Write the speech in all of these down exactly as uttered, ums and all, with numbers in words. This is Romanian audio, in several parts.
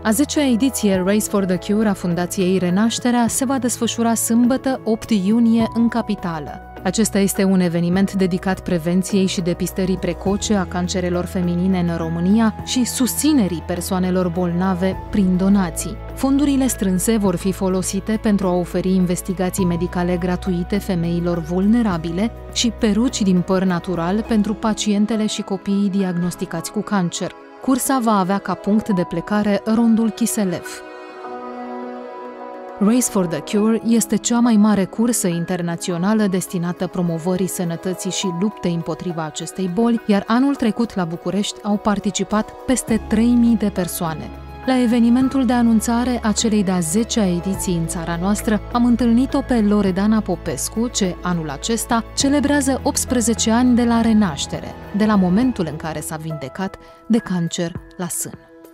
A zecea ediție Race for the Cure a Fundației Renașterea se va desfășura sâmbătă, opt iunie, în capitală. Acesta este un eveniment dedicat prevenției și depistării precoce a cancerelor feminine în România și susținerii persoanelor bolnave prin donații. Fondurile strânse vor fi folosite pentru a oferi investigații medicale gratuite femeilor vulnerabile și peruci din păr natural pentru pacientele și copiii diagnosticați cu cancer. Cursa va avea ca punct de plecare rondul Chiselev. Race for the Cure este cea mai mare cursă internațională destinată promovării sănătății și luptei împotriva acestei boli, iar anul trecut la București au participat peste trei mii de persoane. La evenimentul de anunțare a celei de-a zecea ediții în țara noastră, am întâlnit-o pe Loredana Popescu, ce anul acesta celebrează optsprezece ani de la renaștere, de la momentul în care s-a vindecat de cancer la sân.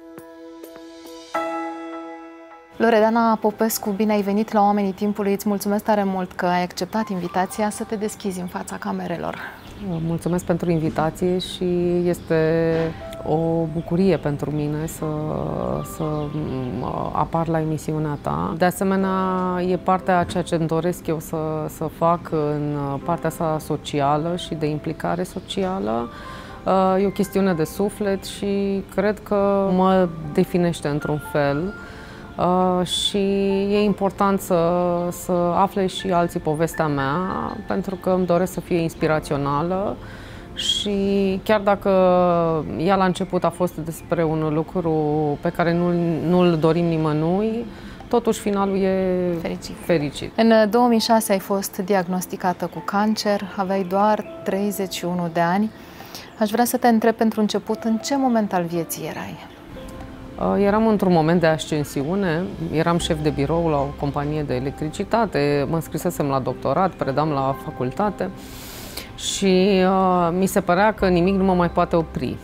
Loredana Popescu, bine ai venit la Oamenii Timpului. Îți mulțumesc tare mult că ai acceptat invitația să te deschizi în fața camerelor. Mulțumesc pentru invitație și este o bucurie pentru mine să, să apar la emisiunea ta. De asemenea, e partea a ceea ce îmi doresc eu să, să fac în partea sa socială și de implicare socială. E o chestiune de suflet și cred că mă definește într-un fel. Uh, și e important să, să afle și alții povestea mea, pentru că îmi doresc să fie inspirațională și chiar dacă ea la început a fost despre un lucru pe care nu, nu-l dorim nimănui, totuși finalul e fericit. fericit. În două mii șase ai fost diagnosticată cu cancer, aveai doar treizeci și unu de ani. Aș vrea să te întreb pentru început, în ce moment al vieții erai? Eram într-un moment de ascensiune, eram șef de birou la o companie de electricitate, mă înscrisesem la doctorat, predam la facultate și uh, mi se părea că nimic nu mă mai poate opri.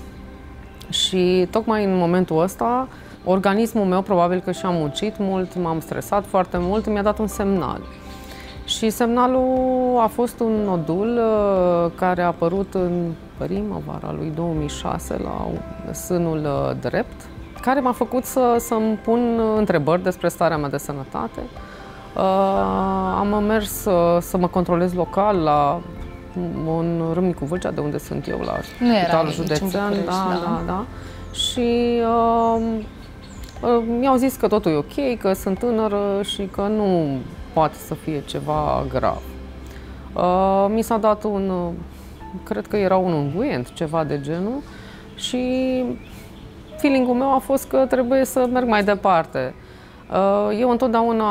Și tocmai în momentul ăsta, organismul meu, probabil că și-a muncit mult, m-am stresat foarte mult, mi-a dat un semnal. Și semnalul a fost un nodul uh, care a apărut în primăvara lui două mii șase la sânul uh, drept, care m-a făcut să, să-mi pun întrebări despre starea mea de sănătate. Uh, am mers să, să mă controlez local la un Râmnicu Vâlcea, de unde sunt eu, la Spitalul Județean. Da, da, da, da. Și uh, uh, mi-au zis că totul e ok, că sunt tânără și că nu poate să fie ceva grav. Uh, mi s-a dat un, cred că era un unguent, ceva de genul, și feeling-ul meu a fost că trebuie să merg mai departe. Eu întotdeauna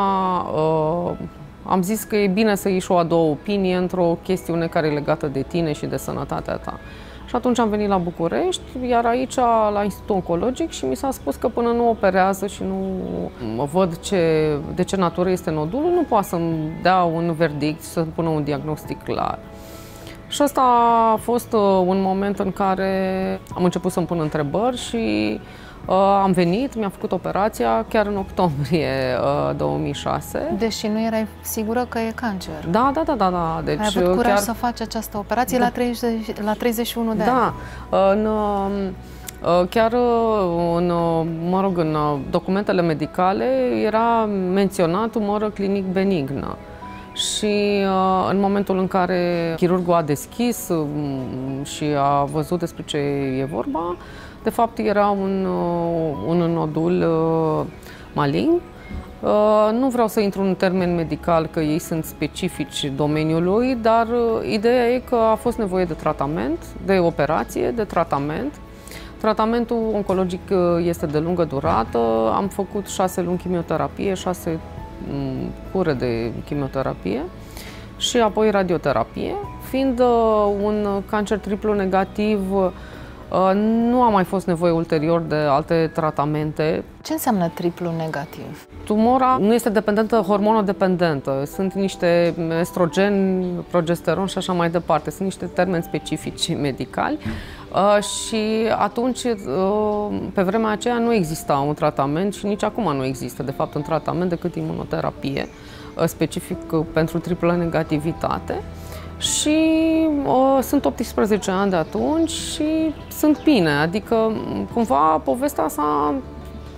am zis că e bine să iei și o a doua opinie într-o chestiune care e legată de tine și de sănătatea ta. Și atunci am venit la București, iar aici la Institutul Oncologic, și mi s-a spus că până nu operează și nu văd ce, de ce natură este nodulul, nu poate să-mi dea un verdict, să-mi pună un diagnostic clar. Și ăsta a fost uh, un moment în care am început să-mi pun întrebări și uh, am venit, mi-am făcut operația chiar în octombrie uh, două mii șase. Deși nu erai sigură că e cancer. Da, da, da, da. da. Deci, ai avut curaj chiar... să faci această operație da. la, treizeci, la treizeci și unu de da. ani. Da. În, uh, chiar în, mă rog, în documentele medicale era menționat tumoră clinic benignă. Și în momentul în care chirurgul a deschis și a văzut despre ce e vorba, de fapt era un, un nodul malign. Nu vreau să intru în termen medical, că ei sunt specifici domeniului, dar ideea e că a fost nevoie de tratament, de operație, de tratament. Tratamentul oncologic este de lungă durată. Am făcut șase luni chimioterapie, șase cure de chimioterapie și apoi radioterapie. Fiind un cancer triplu negativ, nu a mai fost nevoie ulterior de alte tratamente. Ce înseamnă triplu negativ? Tumora nu este dependentă, hormonodependentă. Sunt niște estrogen, progesteron și așa mai departe. Sunt niște termeni specifici medicali. Uh, și atunci, uh, pe vremea aceea, nu exista un tratament și nici acum nu există, de fapt, un tratament decât imunoterapie, uh, specific uh, pentru triplă negativitate. Și uh, sunt optsprezece ani de atunci și sunt bine, adică cumva povestea s-a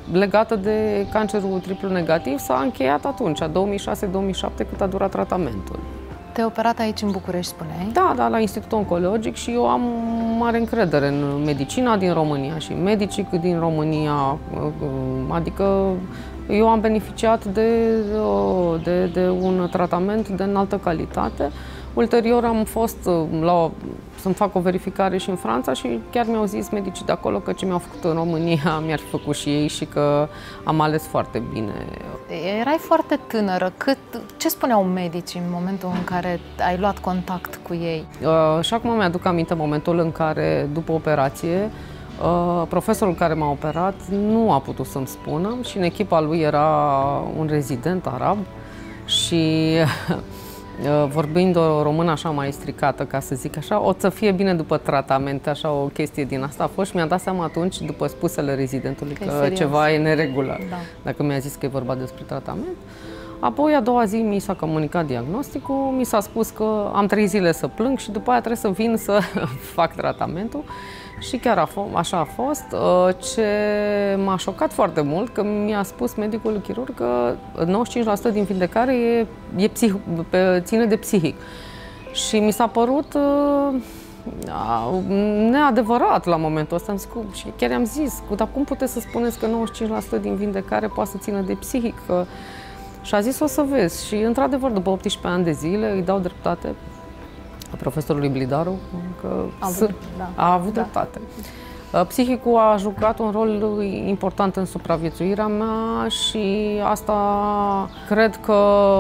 legată de cancerul triplu negativ s-a încheiat atunci, două mii șase două mii șapte, cât a durat tratamentul. Te-ai operat aici în București, spuneai? Da, da, la Institutul Oncologic și eu am mare încredere în medicina din România și medicii din România, adică eu am beneficiat de, de, de un tratament de înaltă calitate. Ulterior am fost la, să-mi fac o verificare și în Franța și chiar mi-au zis medicii de acolo că ce mi-au făcut în România mi-ar fi făcut și ei și că am ales foarte bine. Erai foarte tânără. Cât, ce spuneau medicii în momentul în care ai luat contact cu ei? Uh, și acum mi-aduc aminte momentul în care, după operație, uh, profesorul care m-a operat nu a putut să-mi spună și în echipa lui era un rezident arab și vorbind o română așa mai stricată, ca să zic așa, o să fie bine după tratament, așa o chestie din asta a fost și mi-am dat seama atunci, după spusele rezidentului, că, că ceva e neregulă, da. Dacă mi-a zis că e vorba despre tratament. Apoi, a doua zi, mi s-a comunicat diagnosticul, mi s-a spus că am trei zile să plâng și după aia trebuie să vin să fac tratamentul. Și chiar a așa a fost. Ce m-a șocat foarte mult, că mi-a spus medicul chirurg că nouăzeci și cinci la sută din vindecare e, e psih, ține de psihic. Și mi s-a părut uh, neadevărat la momentul ăsta. Am zis, și chiar i-am zis, dar cum puteți să spuneți că nouăzeci și cinci la sută din vindecare poate să țină de psihic? Că... Și a zis, o să vezi. Și într-adevăr, după optsprezece ani de zile, îi dau dreptate profesorului Blidaru, că a avut, da. a avut da. dreptate. Psihicul a jucat un rol important în supraviețuirea mea și asta cred că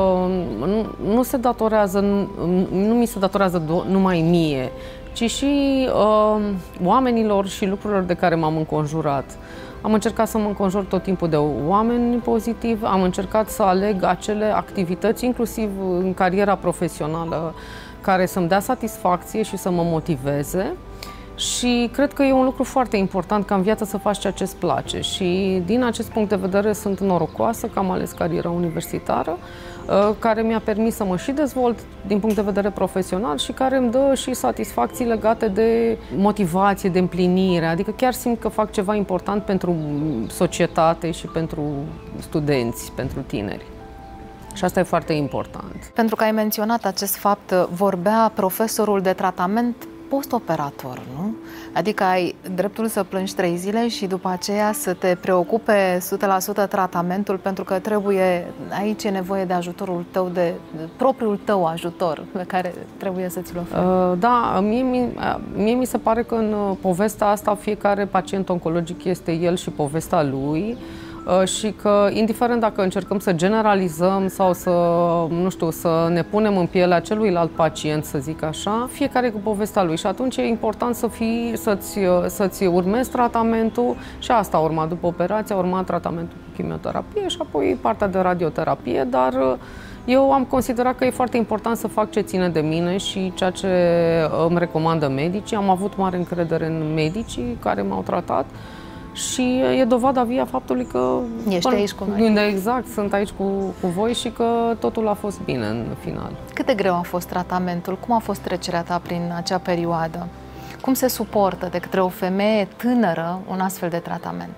nu, nu se datorează, nu mi se datorează numai mie, ci și uh, oamenilor și lucrurilor de care m-am înconjurat. Am încercat să mă înconjur tot timpul de oameni pozitivi, am încercat să aleg acele activități, inclusiv în cariera profesională, care să-mi dea satisfacție și să mă motiveze. Și cred că e un lucru foarte important ca în viață să faci ceea ce îți place. Și din acest punct de vedere sunt norocoasă că am ales cariera universitară, care mi-a permis să mă și dezvolt din punct de vedere profesional și care îmi dă și satisfacții legate de motivație, de împlinire. Adică chiar simt că fac ceva important pentru societate și pentru studenți, pentru tineri. Și asta e foarte important. Pentru că ai menționat acest fapt, vorbea profesorul de tratament post-operator, nu? Adică ai dreptul să plângi trei zile și după aceea să te preocupe o sută la sută tratamentul, pentru că trebuie, aici e nevoie de ajutorul tău, de, de propriul tău ajutor pe care trebuie să ți-l oferi. Uh, da, mie, mie, mie mi se pare că în povestea asta fiecare pacient oncologic este el și povestea lui. Și că, indiferent dacă încercăm să generalizăm sau să, nu știu, să ne punem în pielea celuilalt pacient, să zic așa, fiecare cu povestea lui. Și atunci e important să fii, să-ți, să-ți urmezi tratamentul și asta a urmat după operație, a urmat tratamentul cu chimioterapie și apoi partea de radioterapie, dar eu am considerat că e foarte important să fac ce ține de mine și ceea ce îmi recomandă medicii. Am avut mare încredere în medicii care m-au tratat. Și e dovada vie a faptului că... Ești până, aici cu noi. Exact, sunt aici cu, cu voi și că totul a fost bine în final. Cât de greu a fost tratamentul? Cum a fost trecerea ta prin acea perioadă? Cum se suportă de către o femeie tânără un astfel de tratament?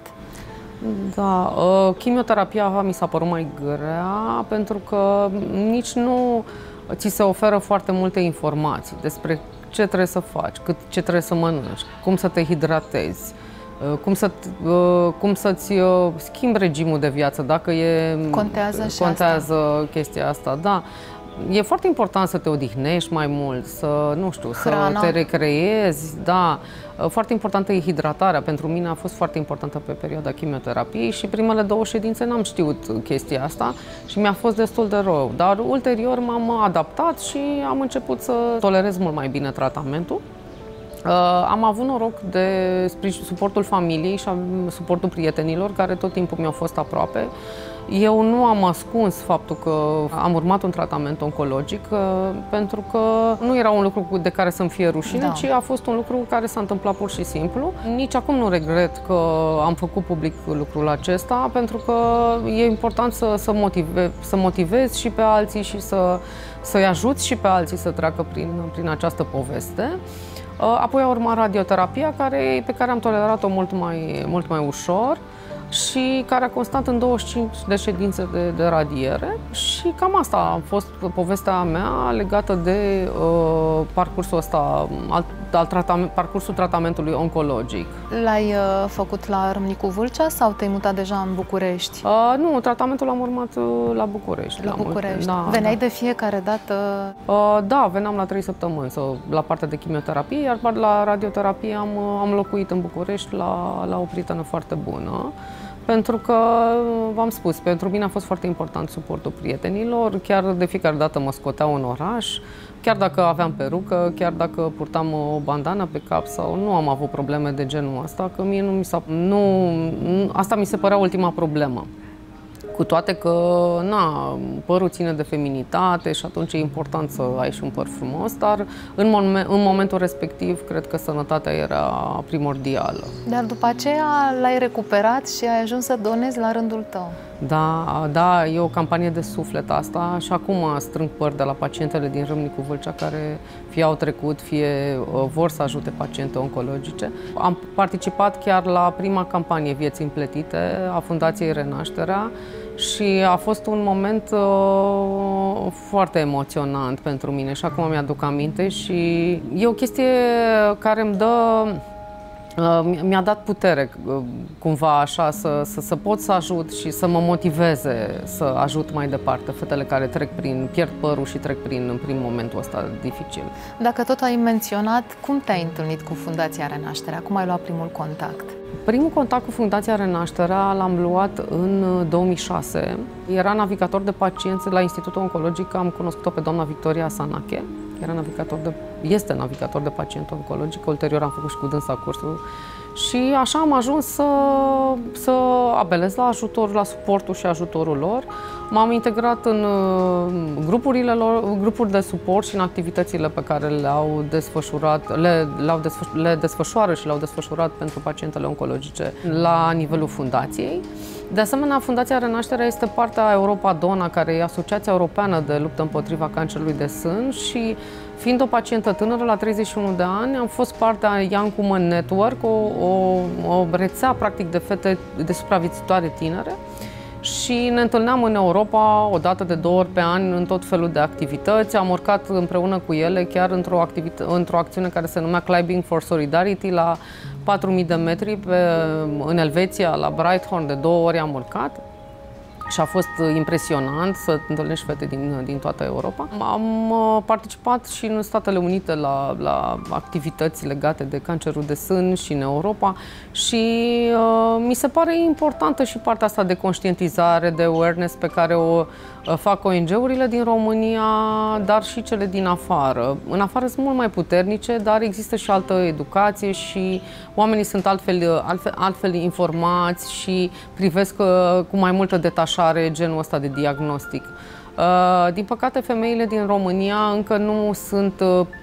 Da, uh, chimioterapia mi s-a părut mai grea pentru că nici nu ți se oferă foarte multe informații despre ce trebuie să faci, cât, ce trebuie să mănânci, cum să te hidratezi, Cum, să, cum să-ți schimbi regimul de viață, dacă e... Contează și contează asta. chestia asta, da. E foarte important să te odihnești mai mult, să, nu știu, Hrana. să te recreezi, da. Foarte importantă e hidratarea. Pentru mine a fost foarte importantă pe perioada chimioterapiei și primele două ședințe n-am știut chestia asta și mi-a fost destul de rău. Dar ulterior m-am adaptat și am început să tolerez mult mai bine tratamentul. Uh, am avut noroc de suportul familiei și suportul prietenilor care tot timpul mi-au fost aproape. Eu nu am ascuns faptul că am urmat un tratament oncologic uh, pentru că nu era un lucru de care să-mi fie rușine, da. Ci a fost un lucru care s-a întâmplat pur și simplu. Nici acum nu regret că am făcut public lucrul acesta pentru că e important să, să, motive, să motivezi și pe alții și să, să-i ajuți și pe alții să treacă prin, prin această poveste. Apoi a urmat radioterapia, care, pe care am tolerat-o mult mai, mult mai ușor și care a constat în douăzeci și cinci de ședințe de, de radiere și cam asta a fost povestea mea legată de uh, parcursul ăsta, al, al tratament, parcursul tratamentului oncologic. L-ai uh, făcut la Râmnicu Vâlcea sau te-ai mutat deja în București? Uh, nu, tratamentul l-am urmat uh, la București. La București. Da, Veneai da. de fiecare dată? Uh, da, veneam la trei săptămâni sau la partea de chimioterapie, iar la radioterapie am, am locuit în București la, la o prietenă foarte bună. Pentru că, v-am spus, pentru mine a fost foarte important suportul prietenilor, chiar de fiecare dată mă scoteau în oraș, chiar dacă aveam perucă, chiar dacă purtam o bandană pe cap sau nu am avut probleme de genul ăsta, că mie nu mi s-a... Nu, asta mi se părea ultima problemă. Cu toate că, na, părul ține de feminitate și atunci e important să ai și un păr frumos, dar în, momen, în momentul respectiv cred că sănătatea era primordială. Dar după aceea l-ai recuperat și ai ajuns să donezi la rândul tău. Da, da, e o campanie de suflet asta și acum strâng păr de la pacientele din Râmnicu Vâlcea care fie au trecut, fie vor să ajute paciente oncologice. Am participat chiar la prima campanie Vieții împletite a Fundației Renașterea și a fost un moment uh, foarte emoționant pentru mine și acum mi-aduc aminte și e o chestie care îmi dă... Mi-a dat putere, cumva așa, să, să, să pot să ajut și să mă motiveze să ajut mai departe fetele care trec prin, pierd părul și trec prin, prin momentul ăsta dificil. Dacă tot ai menționat, cum te-ai întâlnit cu Fundația Renașterea? Cum ai luat primul contact? Primul contact cu Fundația Renașterea l-am luat în două mii șase. Era navigator de pacienți la Institutul Oncologic, am cunoscut-o pe doamna Victoria Sanache. Era navigator de, este navigator de pacient oncologic, ulterior am făcut și cu dânsa cursul și așa am ajuns să, să apelez la ajutor, la suportul și ajutorul lor. M-am integrat în grupurile lor, grupuri de suport și în activitățile pe care le-au desfășurat, le, le-au desfăș- le desfășoară și le-au desfășurat pentru pacientele oncologice la nivelul fundației. De asemenea, Fundația Renașterea este partea Europa Dona, care e Asociația Europeană de Luptă împotriva Cancerului de Sân și fiind o pacientă tânără, la treizeci și unu de ani, am fost partea Young Women Network, o, o, o rețea practic de fete de supraviețuitoare tinere și ne întâlneam în Europa o dată de două ori pe an în tot felul de activități. Am urcat împreună cu ele chiar într-o, într-o acțiune care se numea Climbing for Solidarity la patru mii de metri pe, în Elveția, la Breithorn, de două ori am urcat. Și a fost impresionant să întâlnești fete din, din toată Europa. Am participat și în Statele Unite la, la activități legate de cancerul de sân și în Europa și uh, mi se pare importantă și partea asta de conștientizare, de awareness pe care o uh, fac O N G-urile din România, dar și cele din afară. În afară sunt mult mai puternice, dar există și altă educație și oamenii sunt altfel, altfel, altfel informați și privesc uh, cu mai multă detașare genul ăsta de diagnostic. Din păcate, femeile din România încă nu sunt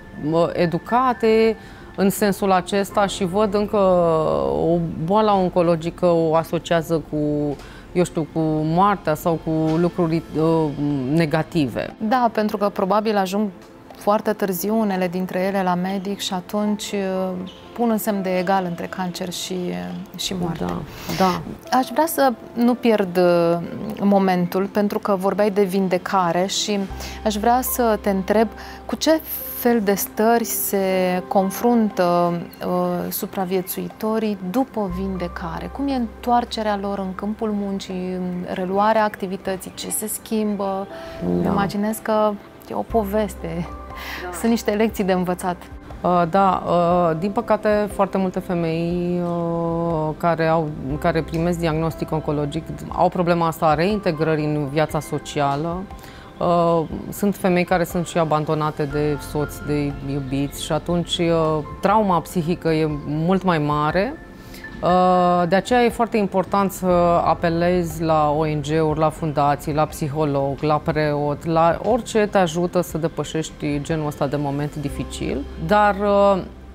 educate în sensul acesta și văd încă o boală oncologică o asociază cu, eu știu, cu moartea sau cu lucruri negative. Da, pentru că probabil ajung foarte târziu unele dintre ele la medic și atunci pun un semn de egal între cancer și, și moarte. Da, da. Aș vrea să nu pierd momentul, pentru că vorbeai de vindecare și aș vrea să te întreb cu ce fel de stări se confruntă uh, supraviețuitorii după vindecare? Cum e întoarcerea lor în câmpul muncii, reluarea activității, ce se schimbă? Da. Imaginez că e o poveste. Da. Sunt niște lecții de învățat. Uh, da, uh, din păcate foarte multe femei uh, care, au, care primesc diagnostic oncologic au problema asta a reintegrării în viața socială. Uh, sunt femei care sunt și abandonate de soți, de iubiți și atunci uh, trauma psihică e mult mai mare. De aceea e foarte important să apelezi la O N G-uri, la fundații, la psiholog, la preot, la orice te ajută să depășești genul ăsta de moment dificil. Dar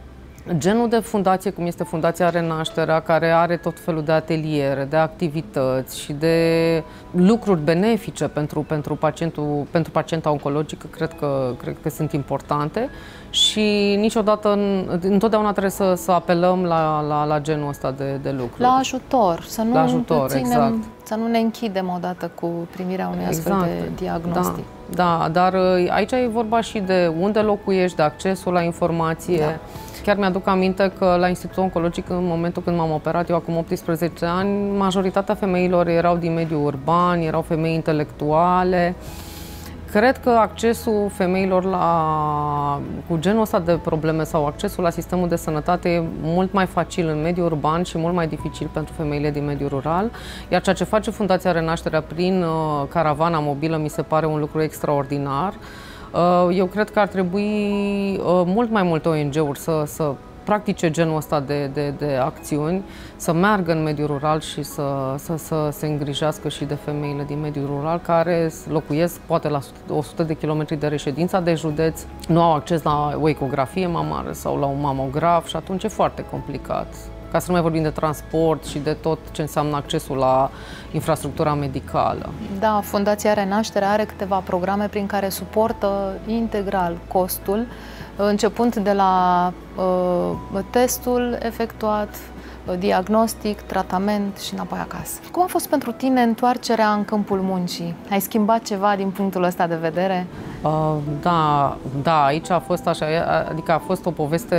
Genul de fundație, cum este Fundația Renașterea, care are tot felul de ateliere, de activități și de lucruri benefice pentru, pentru, pacientul, pentru pacienta oncologică, cred că, cred că sunt importante și niciodată, întotdeauna trebuie să, să apelăm la, la, la genul ăsta de, de lucruri. La ajutor, să nu, la ajutor, ținem, exact. să nu ne închidem odată cu primirea unui exact. astfel de diagnostic. Da, da, dar aici e vorba și de unde locuiești, de accesul la informație. Da. Chiar mi-aduc aminte că la Institutul Oncologic, în momentul când m-am operat, eu acum optsprezece ani, majoritatea femeilor erau din mediul urban, erau femei intelectuale. Cred că accesul femeilor la, cu genul ăsta de probleme sau accesul la sistemul de sănătate e mult mai facil în mediul urban și mult mai dificil pentru femeile din mediul rural. Iar ceea ce face Fundația Renașterea prin uh, caravana mobilă mi se pare un lucru extraordinar. Uh, eu cred că ar trebui uh, mult mai multe O N G-uri să, să practice genul ăsta de, de, de acțiuni, să meargă în mediul rural și să, să, să se îngrijească și de femeile din mediul rural care locuiesc poate la o sută de kilometri de reședința de județ, nu au acces la o ecografie mamară sau la un mamograf și atunci e foarte complicat. Ca să nu mai vorbim de transport și de tot ce înseamnă accesul la infrastructura medicală. Da, Fundația Renașterea are câteva programe prin care suportă integral costul, începând de la uh, testul efectuat, diagnostic, tratament și înapoi acasă. Cum a fost pentru tine întoarcerea în câmpul muncii? Ai schimbat ceva din punctul ăsta de vedere? Uh, da, da, aici a fost așa, adică a fost o poveste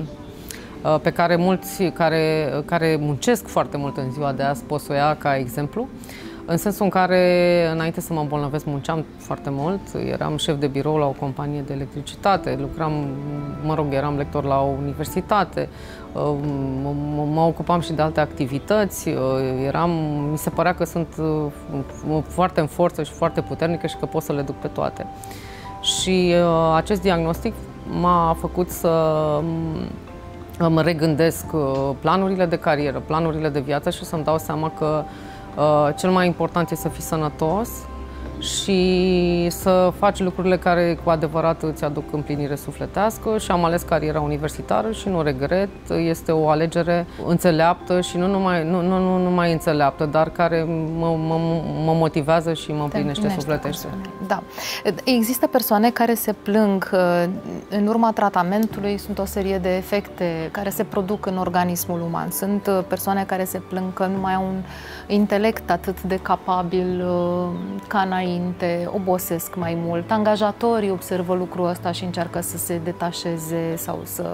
uh, pe care mulți care, care muncesc foarte mult în ziua de azi pot să o ia ca exemplu. În sensul în care, înainte să mă îmbolnăvesc, munceam foarte mult. Eram șef de birou la o companie de electricitate, lucram, mă rog, eram lector la o universitate, mă ocupam și de alte activități. Eram, mi se părea că sunt foarte în forță și foarte puternică și că pot să le duc pe toate. Și acest diagnostic m-a făcut să îmi regândesc planurile de carieră, planurile de viață și să-mi dau seama că Uh, cel mai important este să fii sănătos și să faci lucrurile care cu adevărat îți aduc împlinire sufletească și am ales cariera universitară și nu regret. Este o alegere înțeleaptă și nu numai, nu, nu, nu numai înțeleaptă, dar care mă, mă, mă motivează și mă împlinește sufletește. Da. Există persoane care se plâng în urma tratamentului, sunt o serie de efecte care se produc în organismul uman. Sunt persoane care se plâng că nu mai au un intelect atât de capabil ca înainte, obosesc mai mult. Angajatorii observă lucrul ăsta și încearcă să se detașeze sau să,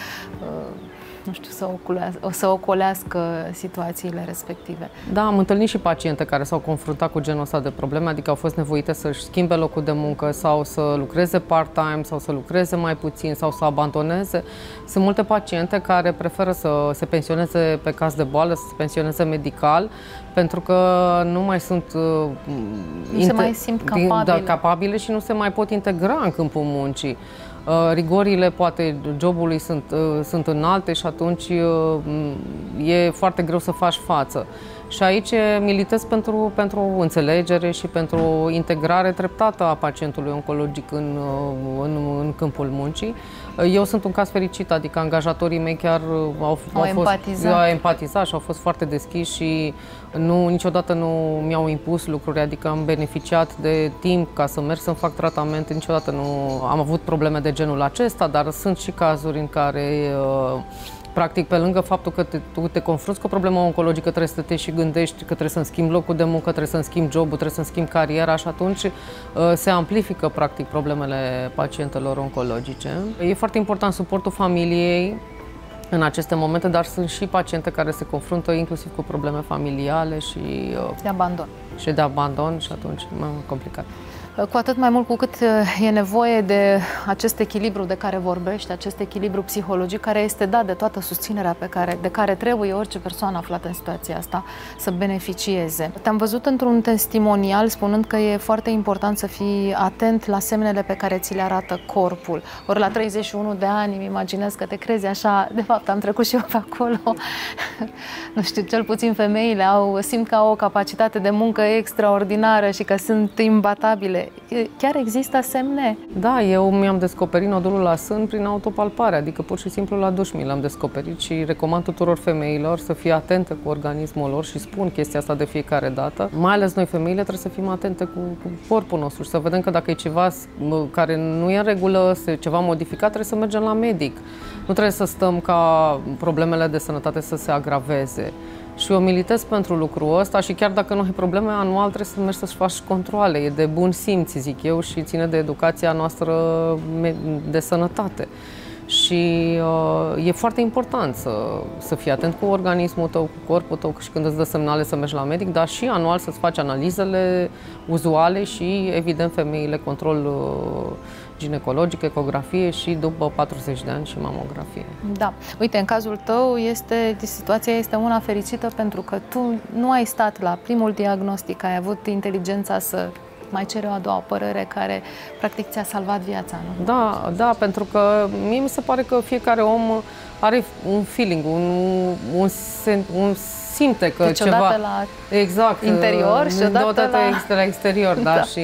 nu știu, să, oculească, să ocolească situațiile respective. Da, am întâlnit și paciente care s-au confruntat cu genul ăsta de probleme, adică au fost nevoite să-și schimbe locul de muncă sau să lucreze part-time sau să lucreze mai puțin sau să abandoneze. Sunt multe paciente care preferă să se pensioneze pe caz de boală, să se pensioneze medical, pentru că nu mai sunt uh, nu se mai simt capabile. Da, capabile și nu se mai pot integra în câmpul muncii. Uh, rigorile, poate, jobului sunt, uh, sunt înalte și atunci uh, e foarte greu să faci față. Și aici militez pentru, pentru înțelegere și pentru integrare treptată a pacientului oncologic în, în, în câmpul muncii. Eu sunt un caz fericit, adică angajatorii mei chiar au, au, au, fost, empatizat. au empatizat și au fost foarte deschiși și nu, niciodată nu mi-au impus lucruri, adică am beneficiat de timp ca să merg să-mi fac tratament, niciodată nu am avut probleme de genul acesta, dar sunt și cazuri în care practic, pe lângă faptul că te, tu te confrunți cu o problemă oncologică, trebuie să te și gândești că trebuie să-mi schimbi locul de muncă, trebuie să-mi schimbi jobul, trebuie să-mi schimbi cariera și atunci uh, se amplifică, practic, problemele pacientelor oncologice. E foarte important suportul familiei în aceste momente, dar sunt și paciente care se confruntă inclusiv cu probleme familiale și uh, de abandon. Și de abandon și atunci e mai complicat. Cu atât mai mult cu cât e nevoie de acest echilibru de care vorbești, acest echilibru psihologic care este dat de toată susținerea pe care, de care trebuie orice persoană aflată în situația asta să beneficieze. Te-am văzut într-un testimonial spunând că e foarte important să fii atent la semnele pe care ți le arată corpul. Ori la treizeci și unu de ani îmi imaginez că te crezi așa, de fapt am trecut și eu pe acolo. nu știu, cel puțin femeile au, simt că au o capacitate de muncă extraordinară și că sunt imbatabile. Chiar există semne? Da, eu mi-am descoperit nodulul la sân prin autopalpare, adică pur și simplu la duș mi l-am descoperit și recomand tuturor femeilor să fie atente cu organismul lor și spun chestia asta de fiecare dată. Mai ales noi femeile trebuie să fim atente cu, cu corpul nostru și să vedem că dacă e ceva care nu e în regulă, ceva modificat, trebuie să mergem la medic. Nu trebuie să stăm ca problemele de sănătate să se agraveze. Și eu militez pentru lucrul ăsta și chiar dacă nu ai probleme, anual trebuie să mergi să-și faci controale. E de bun simț, zic eu, și ține de educația noastră de sănătate. Și uh, e foarte important să, să fii atent cu organismul tău, cu corpul tău și când îți dă semnale să mergi la medic, dar și anual să-ți faci analizele uzuale și, evident, femeile, control uh, ginecologic, ecografie și după patruzeci de ani și mamografie. Da. Uite, în cazul tău este, situația este una fericită pentru că tu nu ai stat la primul diagnostic, ai avut inteligența să mai cere o a doua părere care practic ți-a salvat viața, nu? Da, da, pentru că mie mi se pare că fiecare om are un feeling, un, un, un simte că deci ceva... odată la exact, interior și odată, odată la... la exterior, da, da. Și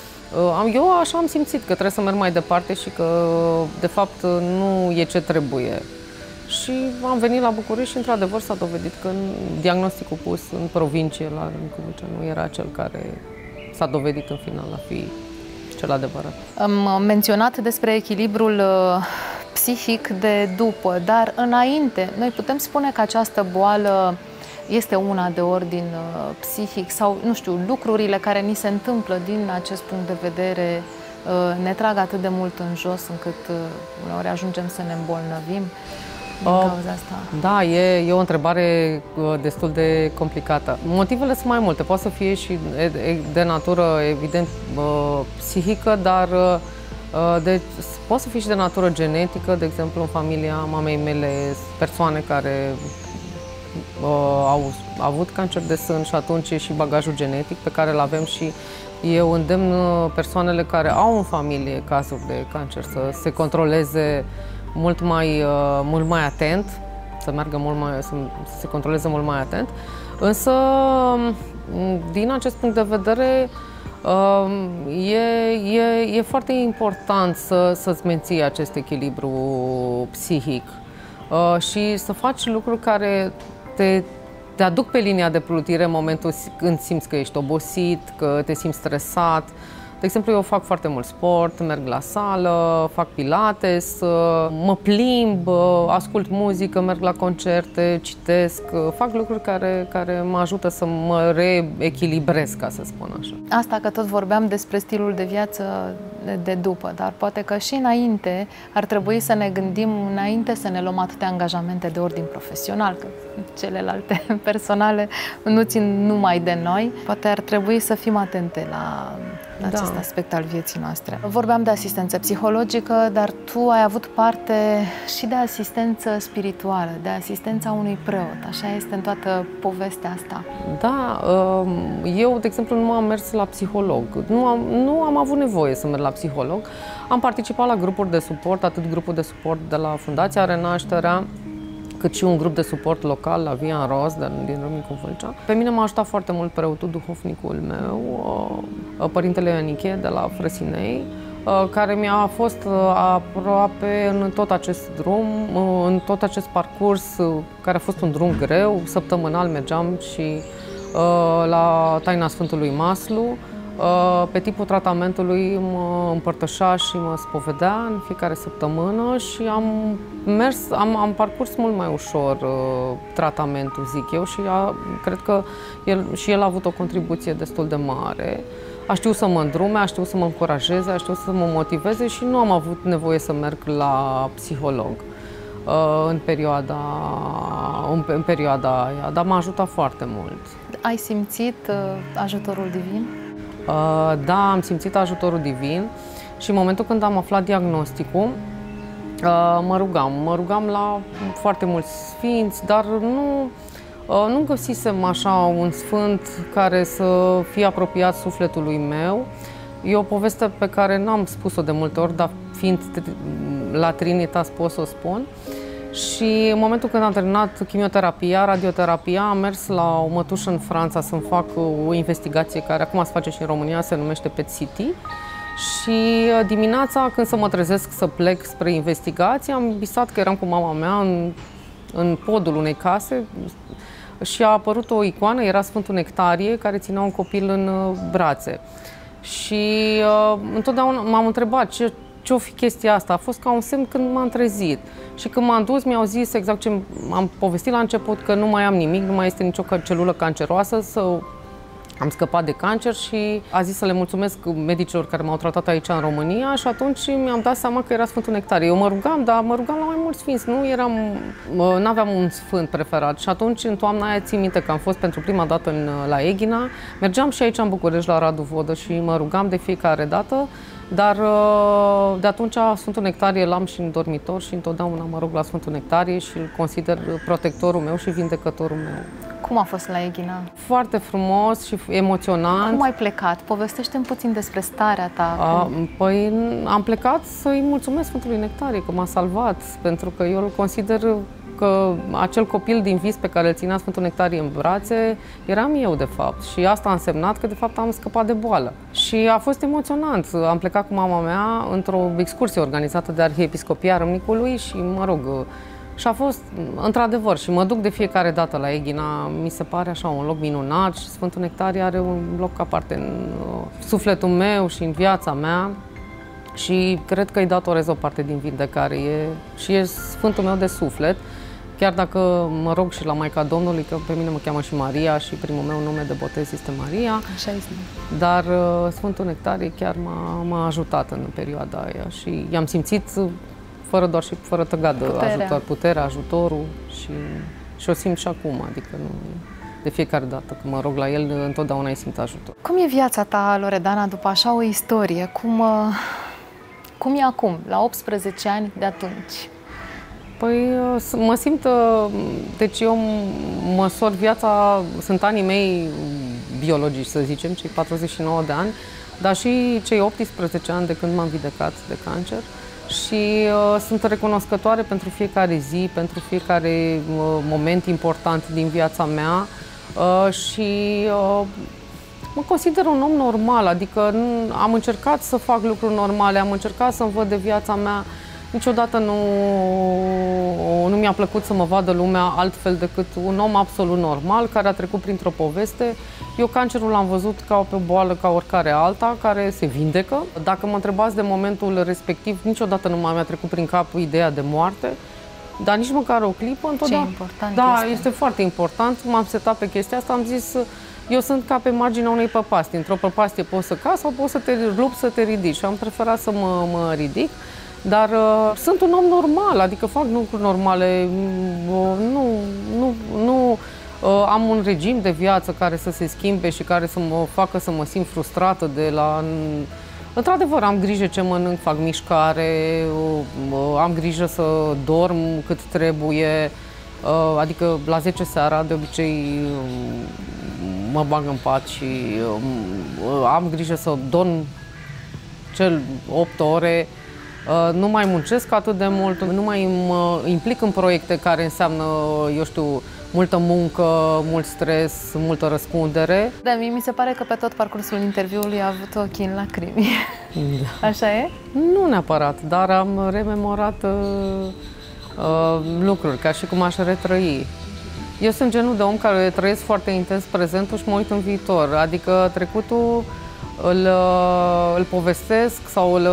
eu așa am simțit că trebuie să merg mai departe și că de fapt nu e ce trebuie. Și am venit la București și într-adevăr s-a dovedit că diagnosticul pus în provincie la Râmnicu Vâlcea nu era cel care s-a dovedit în final a fi cel adevărat. Am menționat despre echilibrul psihic de după, dar înainte, noi putem spune că această boală este una de ordin uh, psihic sau, nu știu, lucrurile care ni se întâmplă din acest punct de vedere uh, ne trag atât de mult în jos încât uh, uneori ajungem să ne îmbolnăvim din uh, cauza asta? Da, e, e o întrebare uh, destul de complicată. Motivele sunt mai multe. Poate să fie și de, de natură, evident, uh, psihică, dar uh, de, poate să fie și de natură genetică. De exemplu, în familia mamei mele, persoane care Uh, au avut cancer de sân și atunci e și bagajul genetic pe care îl avem și eu îndemn persoanele care au în familie cazuri de cancer să se controleze mult mai, uh, mult mai atent, să meargă mult mai, să, să se controleze mult mai atent. Însă, din acest punct de vedere, uh, e, e, e foarte important să, să-ți menții acest echilibru psihic uh, și să faci lucruri care Te, te aduc pe linia de plutire în momentul când simți că ești obosit, că te simți stresat. De exemplu, eu fac foarte mult sport, merg la sală, fac pilates, mă plimb, ascult muzică, merg la concerte, citesc, fac lucruri care, care mă ajută să mă reechilibrez, ca să spun așa. Asta că tot vorbeam despre stilul de viață de după, dar poate că și înainte ar trebui să ne gândim, înainte să ne luăm atâtea angajamente de ordin profesional, că celelalte personale nu țin numai de noi. Poate ar trebui să fim atente la acest da. aspect al vieții noastre. Vorbeam de asistență psihologică, dar tu ai avut parte și de asistență spirituală, de asistența unui preot. Așa este în toată povestea asta. Da, eu, de exemplu, nu am mers la psiholog. Nu am, nu am avut nevoie să merg la psiholog. Am participat la grupuri de suport, atât grupul de suport de la Fundația Renașterea, cât și un grup de suport local la Via în Roz, din Râmnicu Vâlcea. Pe mine m-a ajutat foarte mult preotul duhovnicul meu, părintele Ioniche de la Frăsinei, care mi-a fost aproape în tot acest drum, în tot acest parcurs, care a fost un drum greu. Săptămânal mergeam și la taina Sfântului Maslu. Pe timpul tratamentului mă împărtășea și mă spovedea în fiecare săptămână și am mers, am, am parcurs mult mai ușor uh, tratamentul, zic eu, și a, cred că el, și el a avut o contribuție destul de mare. A știut să mă îndrume, a știut să mă încurajeze, a știut să mă motiveze și nu am avut nevoie să merg la psiholog uh, în perioada, în, în perioada aia, dar m-a ajutat foarte mult. Ai simțit uh, ajutorul divin? Uh, da, am simțit ajutorul divin și în momentul când am aflat diagnosticul, uh, mă rugam. Mă rugam la foarte mulți sfinți, dar nu, uh, nu găsisem așa un sfânt care să fie apropiat sufletului meu. E o poveste pe care n-am spus-o de multe ori, dar fiind la Trinitas pot să o spun. Și în momentul când am terminat chimioterapia, radioterapia, am mers la o mătușă în Franța să-mi fac o investigație care acum se face și în România, se numește P E T C T. Și dimineața, când să mă trezesc să plec spre investigație, am visat că eram cu mama mea în, în podul unei case și a apărut o icoană, era Sfântul Nectarie, care ținea un copil în brațe. Și uh, întotdeauna m-am întrebat ce ce-o fi chestia asta. A fost ca un semn când m-am trezit. Și când m-am dus, mi-au zis exact ce am povestit la început, că nu mai am nimic, nu mai este nicio celulă canceroasă, să am scăpat de cancer și a zis să le mulțumesc medicilor care m-au tratat aici în România și atunci mi-am dat seama că era Sfântul Nectarie. Eu mă rugam, dar mă rugam la mai mulți sfinți, nu eram, n-aveam un sfânt preferat. Și atunci, în toamna aia, țin minte că am fost pentru prima dată în, la Eghina, mergeam și aici în București, la Radu Vodă și mă rugam de fiecare dată, dar de atunci Sfântul Nectarie l-am și în dormitor și întotdeauna mă rog la Sfântul Nectarie și îl consider protectorul meu și vindecătorul meu. Cum a fost la Eghina? Foarte frumos și emoționant. Cum ai plecat? Povestește-mi puțin despre starea ta. A, păi am plecat să-i mulțumesc Sfântului Nectarie că m-a salvat, pentru că eu îl consider că acel copil din vis pe care îl ținea Sfântul Nectarie în brațe eram eu, de fapt. Și asta a însemnat că, de fapt, am scăpat de boală. Și a fost emoționant. Am plecat cu mama mea într-o excursie organizată de Arhiepiscopia Râmnicului și, mă rog, și a fost, într-adevăr, și mă duc de fiecare dată la Eghina, mi se pare așa un loc minunat și Sfântul Nectarie are un loc aparte în sufletul meu și în viața mea. Și cred că îi datorez o parte din vindecare. E, și e Sfântul meu de suflet. Chiar dacă mă rog și la Maica Domnului, că pe mine mă cheamă și Maria și primul meu nume de botez este Maria. Așa este. Dar uh, Sfântul Nectarie chiar m-a ajutat în perioada aia și i-am simțit fără doar și fără tăgadă puterea. ajutor, puterea, ajutorul și, și o simt și acum, adică nu, de fiecare dată când mă rog la el, întotdeauna îi simt ajutor. Cum e viața ta, Loredana, după așa o istorie? Cum, uh, cum e acum, la optsprezece ani de atunci? Păi mă simt, deci eu măsor viața, sunt anii mei biologici, să zicem, cei patruzeci și nouă de ani, dar și cei optsprezece ani de când m-am vindecat de cancer și uh, sunt recunoscătoare pentru fiecare zi, pentru fiecare uh, moment important din viața mea uh, și uh, mă consider un om normal, adică am încercat să fac lucruri normale, am încercat să-mi văd de viața mea. Niciodată nu, nu mi-a plăcut să mă vadă lumea altfel decât un om absolut normal, care a trecut printr-o poveste. Eu cancerul l-am văzut ca o boală, ca oricare alta, care se vindecă. Dacă mă întrebați de momentul respectiv, niciodată nu mi-a trecut prin cap ideea de moarte, dar nici măcar o clipă. Întotdeauna. Ce important da, este. este foarte important. M-am setat pe chestia asta, am zis, eu sunt ca pe marginea unei păpastii. Într-o păpastie poți să cazi sau poți să te lupți să te ridici. Și am preferat să mă, mă ridic. Dar uh, sunt un om normal, adică fac lucruri normale, uh, nu, nu, nu uh, am un regim de viață care să se schimbe și care să mă facă să mă simt frustrată de la... Într-adevăr, am grijă ce mănânc, fac mișcare, uh, uh, am grijă să dorm cât trebuie, uh, adică la zece seara de obicei uh, mă bag în pat și uh, am grijă să dorm cel opt ore. Uh, nu mai muncesc atât de mult, nu mai mă implic în proiecte care înseamnă, eu știu, multă muncă, mult stres, multă răspundere. Da, mie mi se pare că pe tot parcursul interviului a avut ochii în lacrimi. Da. Așa e? Nu neapărat, dar am rememorat uh, uh, lucruri, ca și cum aș retrăi. Eu sunt genul de om care trăiesc foarte intens prezentul și mă uit în viitor, adică trecutul îl, îl povestesc sau îl...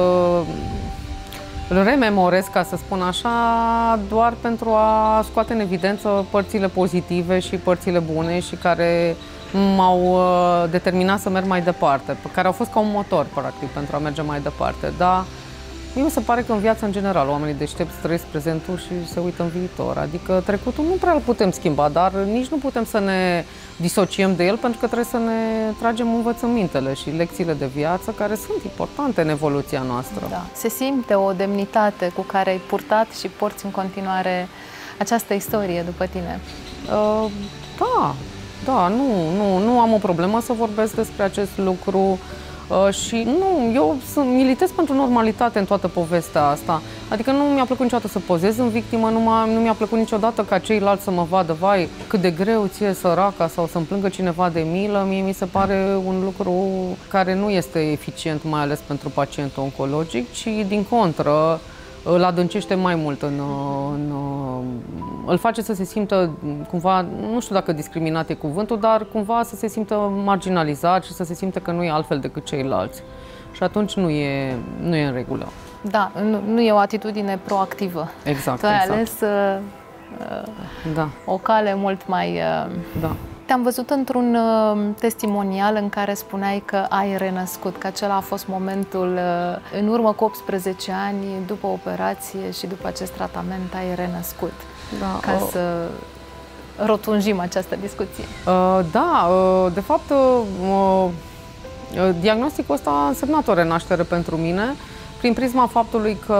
Îl rememorez, ca să spun așa, doar pentru a scoate în evidență părțile pozitive și părțile bune și care m-au determinat să merg mai departe, care au fost ca un motor, practic, pentru a merge mai departe. Dar mie mi se pare că în viață, în general, oamenii deștepți trăiesc prezentul și se uită în viitor. Adică trecutul nu prea îl putem schimba, dar nici nu putem să ne disociem de el, pentru că trebuie să ne tragem învățămintele și lecțiile de viață, care sunt importante în evoluția noastră. Da. Se simte o demnitate cu care ai purtat și porți în continuare această istorie după tine. Uh, da, da, nu, nu, nu am o problemă să vorbesc despre acest lucru. Uh, și nu, eu sunt, militez pentru normalitate în toată povestea asta. Adică nu mi-a plăcut niciodată să pozez în victimă, nu, nu mi-a plăcut niciodată ca ceilalți să mă vadă, vai, cât de greu ție săraca sau să-mi plângă cineva de milă. Mie mi se pare un lucru care nu este eficient, mai ales pentru pacientul oncologic, ci din contră îl adâncește mai mult, în, în, îl face să se simtă cumva, nu știu dacă discriminat e cuvântul, dar cumva să se simtă marginalizat și să se simtă că nu e altfel decât ceilalți. Și atunci nu e, nu e în regulă. Da, nu, nu e o atitudine proactivă. Exact, Tu ai exact. ales uh, da. o cale mult mai... Uh, da. Te-am văzut într-un uh, testimonial în care spuneai că ai renăscut, că acela a fost momentul, uh, în urmă cu optsprezece ani, după operație și după acest tratament, ai renăscut. Da, ca uh, să rotunjim această discuție. Uh, da, uh, de fapt, uh, uh, diagnosticul ăsta a însemnat o renaștere pentru mine, prin prisma faptului că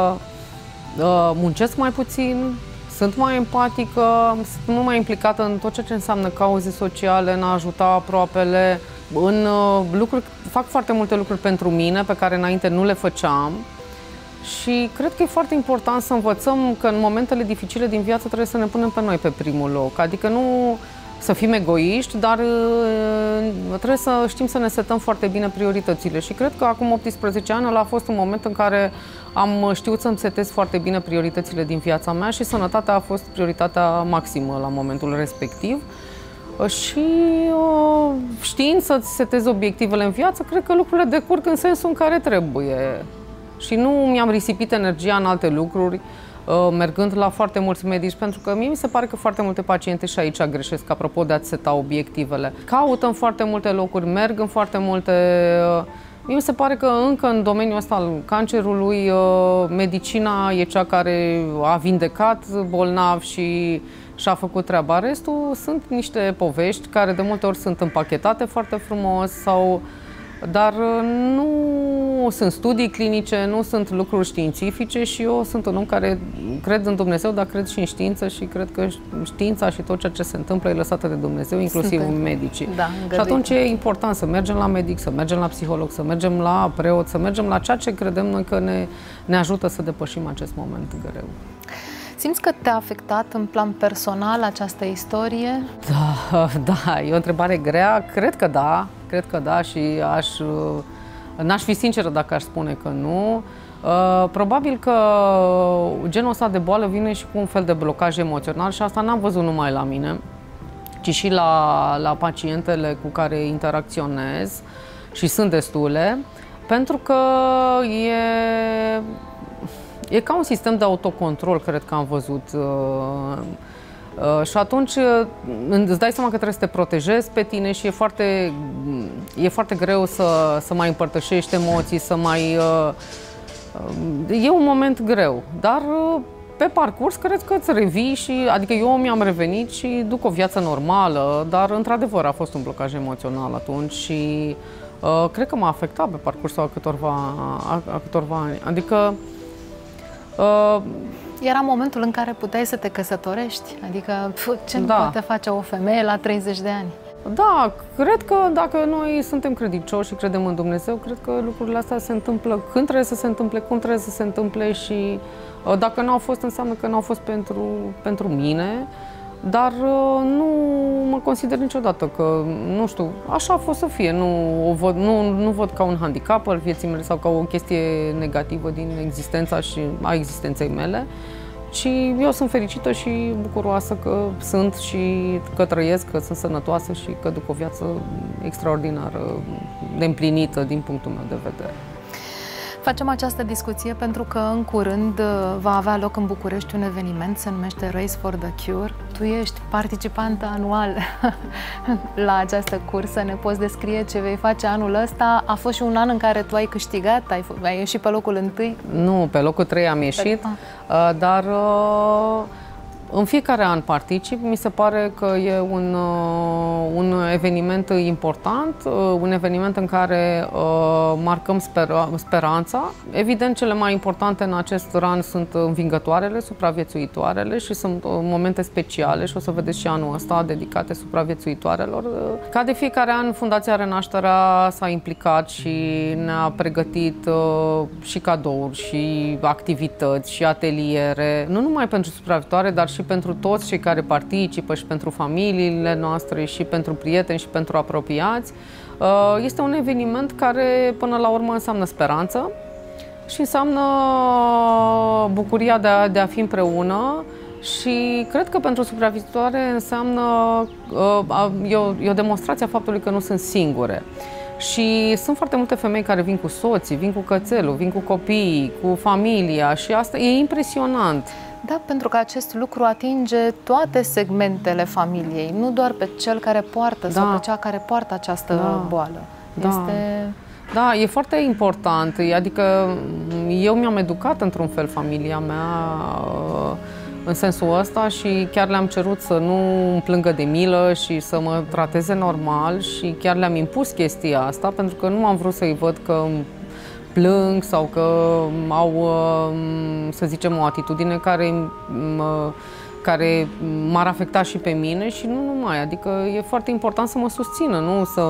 uh, muncesc mai puțin, sunt mai empatică, sunt mult mai implicată în tot ceea ce înseamnă cauze sociale, în a ajuta aproapele, în uh, lucruri, fac foarte multe lucruri pentru mine pe care înainte nu le făceam și cred că e foarte important să învățăm că în momentele dificile din viață trebuie să ne punem pe noi pe primul loc, adică nu să fim egoiști, dar uh, trebuie să știm să ne setăm foarte bine prioritățile și cred că acum optsprezece ani ăla a fost un moment în care am știut să-mi setez foarte bine prioritățile din viața mea și sănătatea a fost prioritatea maximă la momentul respectiv. Și știind să-ți setezi obiectivele în viață, cred că lucrurile decurg în sensul în care trebuie. Și nu mi-am risipit energia în alte lucruri, mergând la foarte mulți medici, pentru că mie mi se pare că foarte multe paciente și aici greșesc, apropo de a-ți seta obiectivele. Caută în foarte multe locuri, merg în foarte multe... Mie mi se pare că încă în domeniul ăsta al cancerului, medicina e cea care a vindecat bolnavi și și-a făcut treaba. Restul sunt niște povești care de multe ori sunt împachetate foarte frumos, sau, dar nu sunt studii clinice, nu sunt lucruri științifice și eu sunt un om care cred în Dumnezeu, dar cred și în știință și cred că știința și tot ceea ce se întâmplă e lăsată de Dumnezeu, inclusiv Suntem. medicii. Da, și atunci e important să mergem la medic, să mergem la psiholog, să mergem la preot, să mergem la ceea ce credem noi că ne, ne ajută să depășim acest moment greu. Simți că te-a afectat în plan personal această istorie? Da, da, e o întrebare grea. Cred că da, cred că da și aș, n-aș fi sinceră dacă aș spune că nu. Probabil că genul ăsta de boală vine și cu un fel de blocaj emoțional și asta n-am văzut numai la mine, ci și la, la pacientele cu care interacționez și sunt destule, pentru că e... E ca un sistem de autocontrol, cred că am văzut. Și atunci îți dai seama că trebuie să te protejezi pe tine și e foarte, e foarte greu să, să mai împărtășești emoții, să mai... E un moment greu, dar pe parcurs cred că îți revii și... Adică eu mi-am revenit și duc o viață normală, dar într-adevăr a fost un blocaj emoțional atunci și cred că m-a afectat pe parcursul a câtorva, a, a câtorva ani. Adică Uh, Era momentul în care puteai să te căsătorești? Adică, pf, ce da. poate face o femeie la treizeci de ani? Da, cred că dacă noi suntem credincioși și credem în Dumnezeu, cred că lucrurile astea se întâmplă când trebuie să se întâmple, cum trebuie să se întâmple și uh, dacă nu au fost, înseamnă că nu au fost pentru, pentru mine. Dar uh, nu mă consider niciodată că, nu știu, așa a fost să fie. Nu o văd, nu, nu văd ca un handicap al vieții mele sau ca o chestie negativă din existența și a existenței mele, ci eu sunt fericită și bucuroasă că sunt și că trăiesc, că sunt sănătoasă și că duc o viață extraordinară, de împlinită din punctul meu de vedere. Facem această discuție pentru că în curând va avea loc în București un eveniment, se numește Race for the Cure. Tu ești participantă anual la această cursă, ne poți descrie ce vei face anul ăsta? A fost și un an în care tu ai câștigat, ai, ai ieșit pe locul întâi? Nu, pe locul trei am ieșit, pe... dar În fiecare an particip, mi se pare că e un, un eveniment important, un eveniment în care uh, marcăm spera, speranța. Evident, cele mai importante în acest run sunt învingătoarele, supraviețuitoarele și sunt momente speciale și o să vedeți și anul ăsta dedicate supraviețuitoarelor. Ca de fiecare an, Fundația Renașterea s-a implicat și ne-a pregătit uh, și cadouri, și activități, și ateliere, nu numai pentru supraviețuitoare, dar și pentru toți cei care participă și pentru familiile noastre și pentru prieteni și pentru apropiați. Este un eveniment care până la urmă înseamnă speranță și înseamnă bucuria de a, de a fi împreună și cred că pentru supraviețuitoare înseamnă e o, e o demonstrație a faptului că nu sunt singure. Și sunt foarte multe femei care vin cu soții, vin cu cățelul, vin cu copiii, cu familia și asta e impresionant. Da, pentru că acest lucru atinge toate segmentele familiei, nu doar pe cel care poartă da. sau pe cea care poartă această da. boală. Da. Este... Da, e foarte important. Adică eu mi-am educat într-un fel familia mea în sensul ăsta și chiar le-am cerut să nu îmi plângă de milă și să mă trateze normal și chiar le-am impus chestia asta pentru că nu am vrut să-i văd că plâng sau că au, să zicem, o atitudine care, care m-ar afecta și pe mine și nu numai. Adică e foarte important să mă susțină, nu să...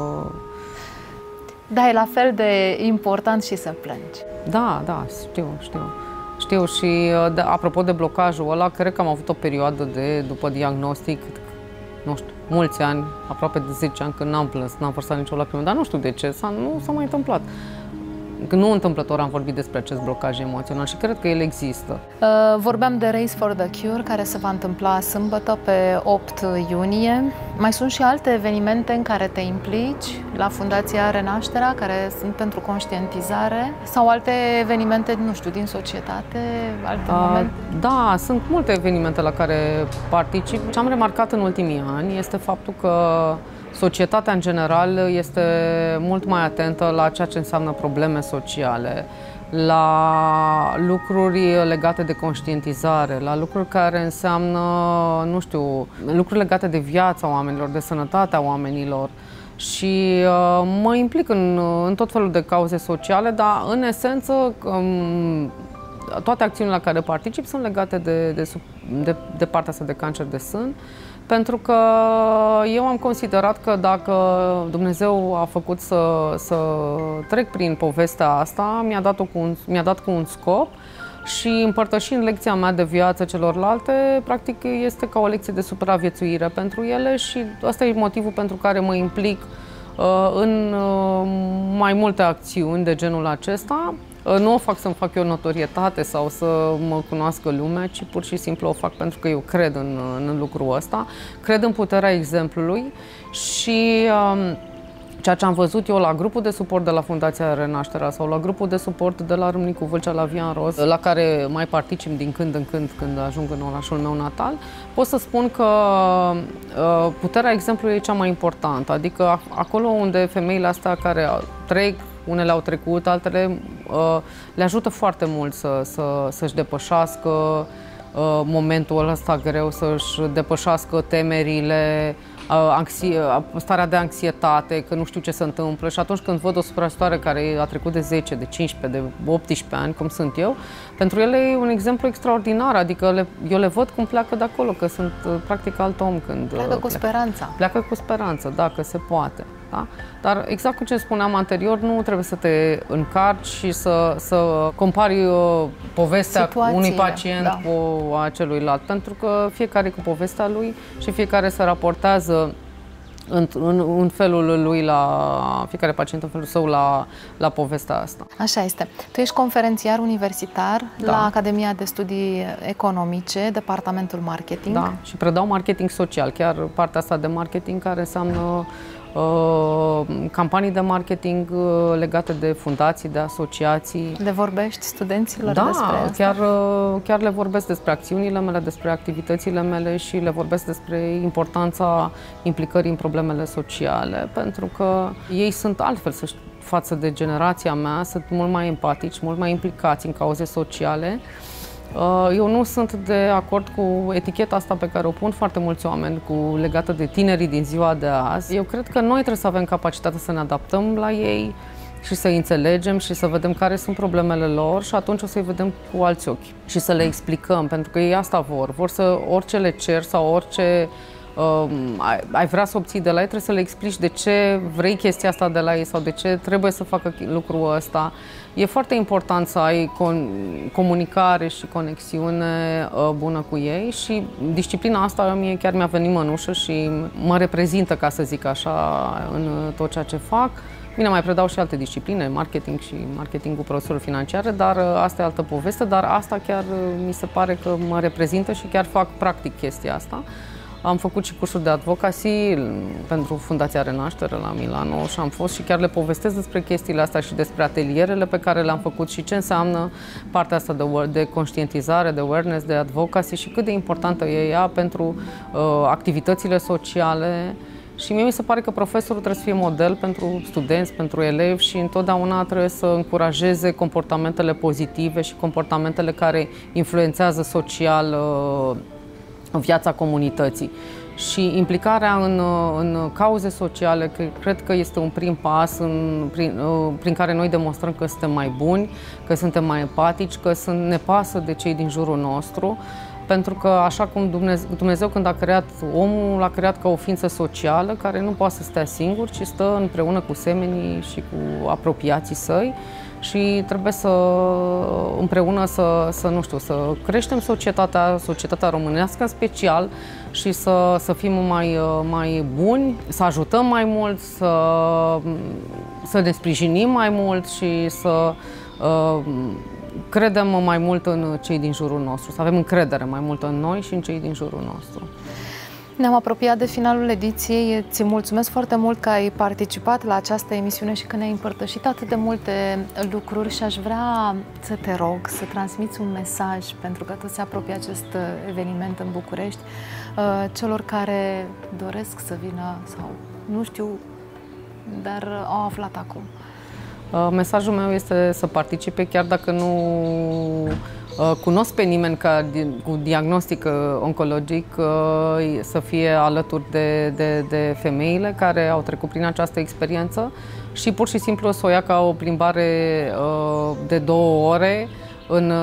Da, e la fel de important și să plângi. Da, da, știu, știu. Știu și, de, apropo de blocajul ăla, cred că am avut o perioadă de, după diagnostic, nu știu, mulți ani, aproape de zece ani, când n-am plâns, n-am vărsat nicio lacrimă, dar nu știu de ce, nu s-a mai întâmplat. Nu întâmplător am vorbit despre acest blocaj emoțional și cred că el există. Uh, vorbeam de Race for the Cure, care se va întâmpla sâmbătă pe opt iunie. Mai sunt și alte evenimente în care te implici la Fundația Renașterea, care sunt pentru conștientizare? Sau alte evenimente, nu știu, din societate? Alte uh, momente? Da, sunt multe evenimente la care particip. Ce am remarcat în ultimii ani este faptul că societatea, în general, este mult mai atentă la ceea ce înseamnă probleme sociale, la lucruri legate de conștientizare, la lucruri care înseamnă, nu știu, lucruri legate de viața oamenilor, de sănătatea oamenilor. Și uh, mă implic în, în tot felul de cauze sociale, dar, în esență, um, toate acțiunile la care particip sunt legate de, de, de, de partea asta de cancer de sân. Pentru că eu am considerat că dacă Dumnezeu a făcut să, să trec prin povestea asta, mi-a dat, cu un, mi-a dat cu un scop și împărtășind lecția mea de viață celorlalte, practic este ca o lecție de supraviețuire pentru ele și ăsta e motivul pentru care mă implic uh, în uh, mai multe acțiuni de genul acesta. Nu o fac să-mi fac eu notorietate sau să mă cunoască lumea, ci pur și simplu o fac pentru că eu cred în, în lucrul ăsta, cred în puterea exemplului și um, ceea ce am văzut eu la grupul de suport de la Fundația Renașterea sau la grupul de suport de la Râmnicu Vâlcea la Vian Ros, la care mai particip din când în când când ajung în orașul meu natal, pot să spun că uh, puterea exemplului e cea mai importantă, adică acolo unde femeile astea care trec, unele au trecut, altele uh, le ajută foarte mult să, să, să-și depășească uh, momentul ăsta greu, să-și depășească temerile, uh, anxie, starea de anxietate, că nu știu ce se întâmplă și atunci când văd o supraviețuitoare care a trecut de zece, de cincisprezece, de optsprezece ani, cum sunt eu, pentru ele e un exemplu extraordinar, adică le, eu le văd cum pleacă de acolo, că sunt uh, practic alt om când... Pleacă uh, cu pleacă. speranța. Pleacă cu speranță, dacă se poate. Da? Dar exact cum ce spuneam anterior, nu trebuie să te încarci și să, să compari uh, povestea Situațiile, unui pacient da. cu a celuilalt, pentru că fiecare cu povestea lui și fiecare se raportează în, în, în felul lui la fiecare pacient în felul său la, la povestea asta. Așa este. Tu ești conferențiar universitar da. la Academia de Studii Economice, Departamentul Marketing. Da, și predau marketing social, chiar partea asta de marketing care înseamnă Uh, campanii de marketing uh, legate de fundații, de asociații. Le vorbești studenților da, despre asta? Chiar, uh, chiar le vorbesc despre acțiunile mele, despre activitățile mele și le vorbesc despre importanța implicării în problemele sociale, pentru că ei sunt altfel să față de generația mea, sunt mult mai empatici, mult mai implicați în cauze sociale Eu nu sunt de acord cu eticheta asta pe care o pun foarte mulți oameni cu legată de tinerii din ziua de azi. Eu cred că noi trebuie să avem capacitatea să ne adaptăm la ei și să înțelegem și să vedem care sunt problemele lor și atunci o să-i vedem cu alți ochi și să le explicăm, pentru că ei asta vor. Vor să orice le cer sau orice uh, ai, ai vrea să obții de la ei, trebuie să le explici de ce vrei chestia asta de la ei sau de ce trebuie să facă lucrul ăsta. E foarte important să ai con comunicare și conexiune uh, bună cu ei și disciplina asta mie chiar mi-a venit mănușă și mă reprezintă, ca să zic așa, în tot ceea ce fac. Bine, mai predau și alte discipline, marketing și marketingul produselor financiare, dar asta e altă poveste, dar asta chiar mi se pare că mă reprezintă și chiar fac practic chestia asta. Am făcut și cursuri de advocacy pentru Fundația Renaștere la Milano și am fost și chiar le povestesc despre chestiile astea și despre atelierele pe care le-am făcut și ce înseamnă partea asta de, de conștientizare, de awareness, de advocacy și cât de importantă e ea pentru uh, activitățile sociale. Și mie mi se pare că profesorul trebuie să fie model pentru studenți, pentru elevi și întotdeauna trebuie să încurajeze comportamentele pozitive și comportamentele care influențează social uh, viața comunității. Și implicarea în, în cauze sociale, că cred că este un prim pas în, prin, prin care noi demonstrăm că suntem mai buni, că suntem mai empatici, că sunt, ne pasă de cei din jurul nostru. Pentru că așa cum Dumnezeu, Dumnezeu când a creat omul, l-a creat ca o ființă socială care nu poate să stea singur, ci stă împreună cu semenii și cu apropiații săi și trebuie să împreună să, să nu știu, să creștem societatea, societatea românească în special și să, să fim mai, mai buni, să ajutăm mai mult, să, să ne sprijinim mai mult și să uh, credem mai mult în cei din jurul nostru, să avem încredere mai mult în noi și în cei din jurul nostru. Ne-am apropiat de finalul ediției. Ți mulțumesc foarte mult că ai participat la această emisiune și că ne-ai împărtășit atât de multe lucruri și aș vrea să te rog să transmiți un mesaj, pentru că tot se apropie acest eveniment în București, celor care doresc să vină sau nu știu, dar au aflat acum. Mesajul meu este să participe, chiar dacă nu cunosc pe nimeni ca, cu diagnostic oncologic, să fie alături de, de, de femeile care au trecut prin această experiență și pur și simplu să o ia ca o plimbare de două ore în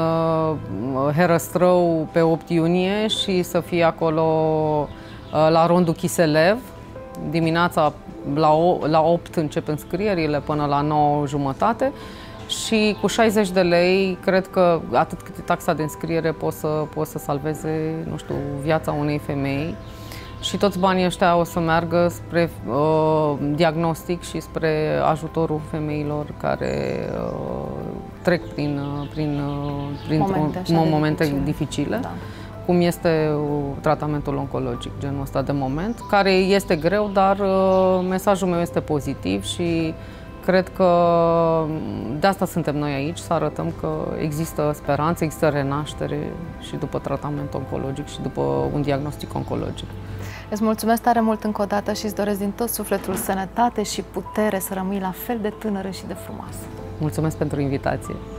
Herăstrău pe opt iunie și să fie acolo la rondul Chiselev dimineața. La, la opt încep înscrierile până la nouă jumătate și cu șaizeci de lei cred că atât cât e taxa de înscriere poți să, poți să salveze, nu știu, viața unei femei și toți banii ăștia o să meargă spre uh, diagnostic și spre ajutorul femeilor care uh, trec prin, prin, prin momente, momente dificile, dificile. Da. Cum este tratamentul oncologic, genul ăsta de moment, care este greu, dar uh, mesajul meu este pozitiv și cred că de asta suntem noi aici, să arătăm că există speranță, există renaștere și după tratament oncologic și după un diagnostic oncologic. Îți mulțumesc tare mult încă o dată și îți doresc din tot sufletul sănătate și putere să rămâi la fel de tânără și de frumoasă. Mulțumesc pentru invitație!